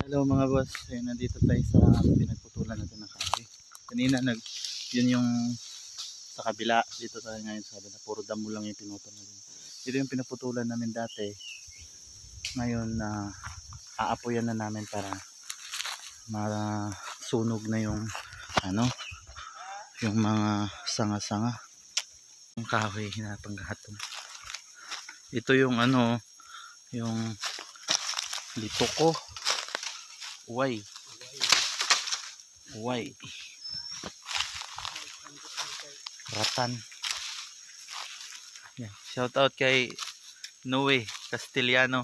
Hello mga boss, nandito tayo sa pinagputulan natin ng kahoy. Kanina yun yung sa kabila, dito tayo ngayon sa kabila, puro damo lang yung pinutol natin. Ito yung pinaputulan namin dati. Ngayon aapoyan na namin para masunog na yung yung mga sanga-sanga. Yung kahoy hinapanggahatong. Ito yung yung dito ko. Uway. Ratan. Yeah. Shout out kay Noe Castellano.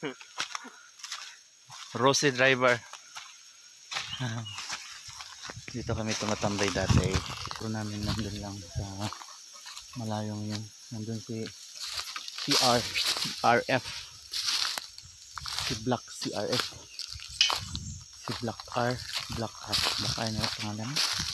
Rosy driver. Dito kami tumatambay dati. Ito namin nandun lang sa malayong yun. Nandun si RF. Si Black CRF. Si Black R na pangalan.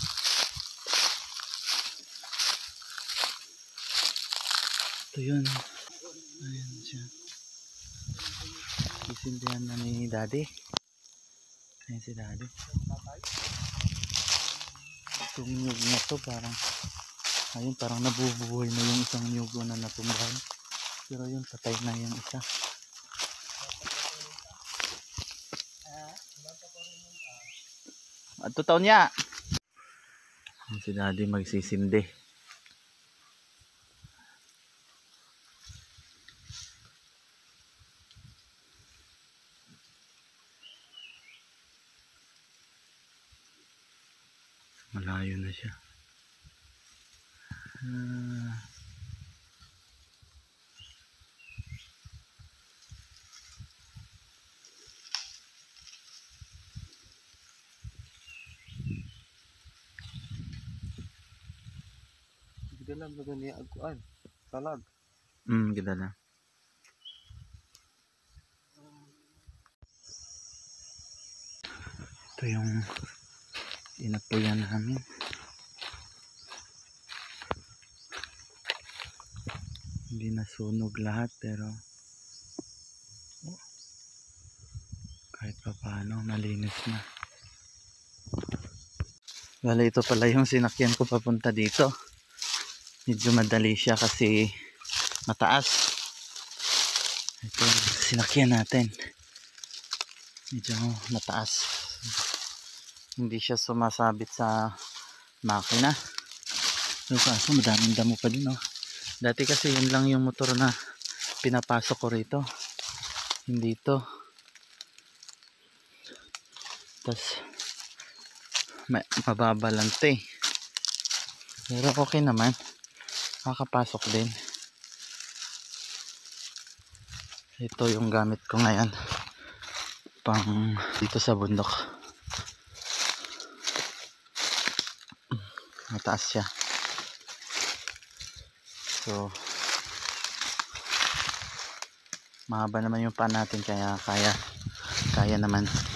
Ito yun. Ayan siya. Sisindihan na ni Daddy. Ayan si Daddy. Itong nyug na to parang nabubuhay na yung isang nyug na natumbahan. Pero yun, patay na yung isa. At taon niya. Si Daddy magsisindi. Malayo na siya. Dalam na gani agkuan talag. Ganda na. Ito yung inapuyan namin. Hindi nasunog lahat pero kahit pa paano malinis na. Bale, ito pala yung sinakyan ko papunta dito. Medyo madali siya kasi mataas. Ito yung sinakyan natin. Medyo mataas. Hindi siya sumasabit sa makina. So kaso madaming damo pa din, oh. Dati kasi yun lang yung motor na pinapasok ko rito. Hindi ito. Tapos mababa lang ito eh. Pero okay naman. Makakapasok din. Ito yung gamit ko ngayon pang dito sa bundok. Mataas siya. So mahaba naman yung pan natin kaya kaya naman.